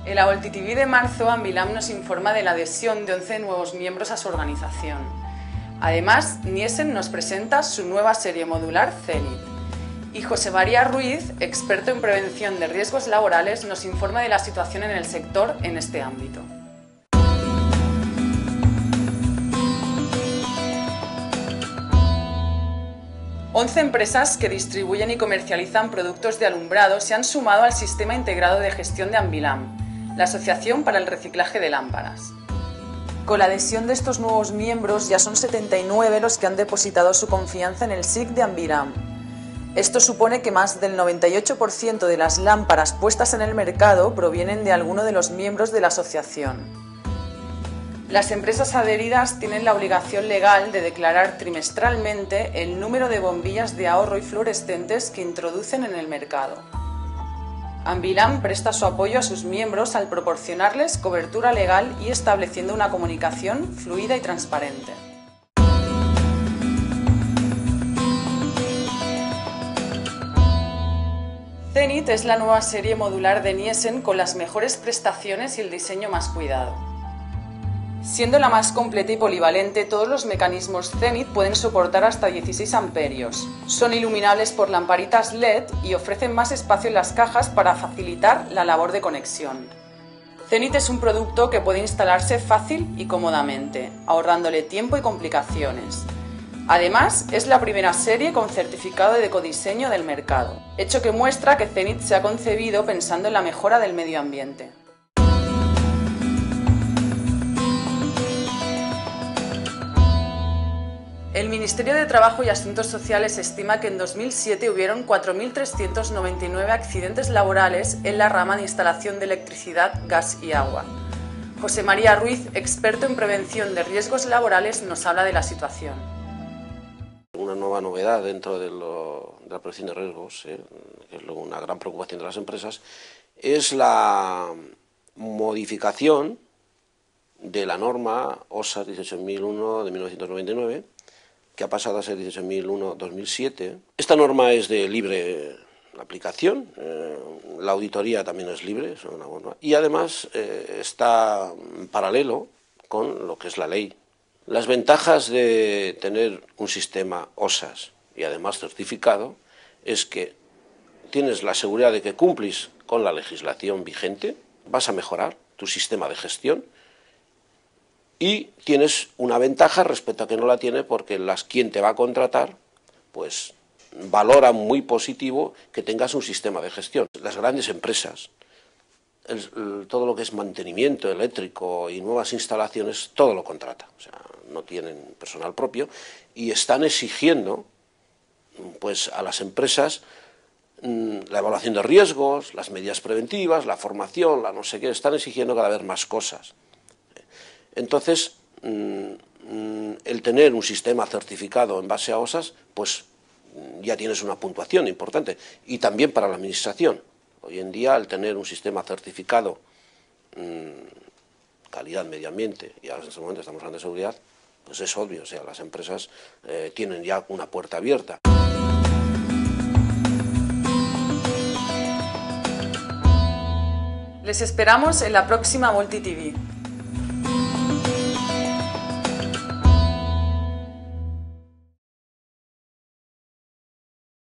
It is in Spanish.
En la VoltiTV de marzo, Ambilam nos informa de la adhesión de 11 nuevos miembros a su organización. Además, Nielsen nos presenta su nueva serie modular Zenit. Y José María Ruiz, experto en prevención de riesgos laborales, nos informa de la situación en el sector en este ámbito. Once empresas que distribuyen y comercializan productos de alumbrado se han sumado al Sistema Integrado de Gestión de Ambilam, la Asociación para el Reciclaje de Lámparas. Con la adhesión de estos nuevos miembros ya son 79 los que han depositado su confianza en el SIC de Ambilam. Esto supone que más del 98% de las lámparas puestas en el mercado provienen de alguno de los miembros de la asociación. Las empresas adheridas tienen la obligación legal de declarar trimestralmente el número de bombillas de ahorro y fluorescentes que introducen en el mercado. Ambilam presta su apoyo a sus miembros al proporcionarles cobertura legal y estableciendo una comunicación fluida y transparente. Zenit es la nueva serie modular de Nielsen con las mejores prestaciones y el diseño más cuidado. Siendo la más completa y polivalente, todos los mecanismos Zenit pueden soportar hasta 16 amperios. Son iluminables por lamparitas LED y ofrecen más espacio en las cajas para facilitar la labor de conexión. Zenit es un producto que puede instalarse fácil y cómodamente, ahorrándole tiempo y complicaciones. Además, es la primera serie con certificado de ecodiseño del mercado, hecho que muestra que Zenit se ha concebido pensando en la mejora del medio ambiente. El Ministerio de Trabajo y Asuntos Sociales estima que en 2007 hubieron 4.399 accidentes laborales en la rama de instalación de electricidad, gas y agua. José María Ruiz, experto en prevención de riesgos laborales, nos habla de la situación. Una nueva novedad dentro de la prevención de riesgos, que es una gran preocupación de las empresas, es la modificación de la norma OSHA 18001 de 1999, que ha pasado a ser 18.001-2007. Esta norma es de libre aplicación, la auditoría también es libre, es una norma, y además está en paralelo con lo que es la ley. Las ventajas de tener un sistema OSHA y además certificado es que tienes la seguridad de que cumplís con la legislación vigente, vas a mejorar tu sistema de gestión, y tienes una ventaja respecto a que no la tiene porque quien te va a contratar pues valora muy positivo que tengas un sistema de gestión. Las grandes empresas, todo lo que es mantenimiento eléctrico y nuevas instalaciones, todo lo contrata. O sea, no tienen personal propio y están exigiendo pues a las empresas la evaluación de riesgos, las medidas preventivas, la formación, la no sé qué, están exigiendo cada vez más cosas. Entonces, el tener un sistema certificado en base a OSHA, pues ya tienes una puntuación importante. Y también para la administración. Hoy en día, el tener un sistema certificado, calidad, medio ambiente, y ahora en este momento estamos hablando de seguridad, pues es obvio, o sea, las empresas tienen ya una puerta abierta. Les esperamos en la próxima VoltiTV.